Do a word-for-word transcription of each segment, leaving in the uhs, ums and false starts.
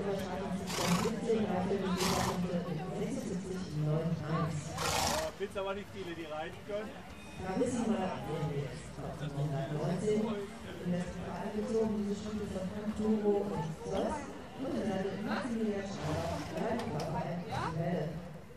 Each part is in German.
Findest aber nicht viele, die reiten können. Da wissen wir mal, neunzehnhundertneunzehn in das Verein gezogen, diese Schritte von Frank Turo und Zoss und in der Maximilian Schauer, Leitwache in Welle.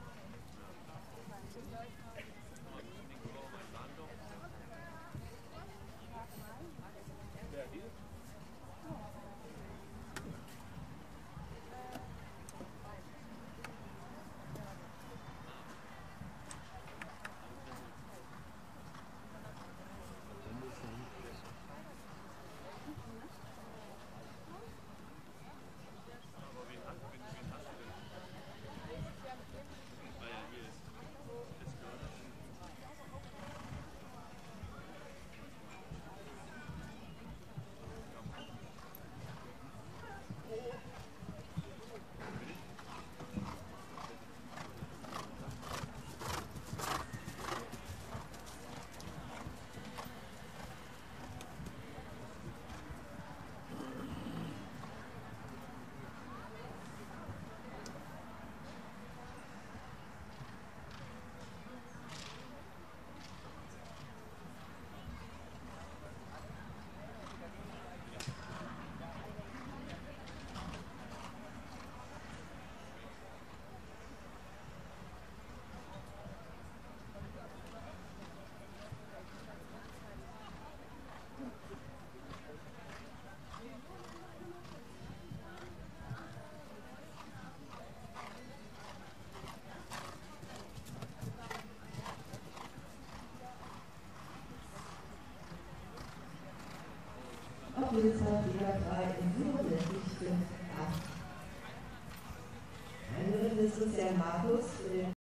Auf jeden Fall Liga drei in siebenundsechzig fünf acht. Ein Gewinn ist Christian Markus für den